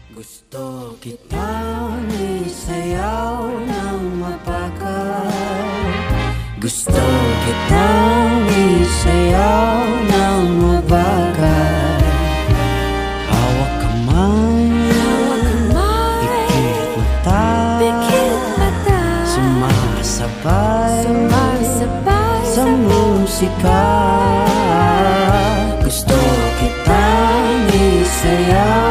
Gusto kitang isayaw ng mabagal. Gusto kitang isayaw ng mabagal. Hawak kamay, pikit mata, sumasabay sa musika. Gusto kitang isayaw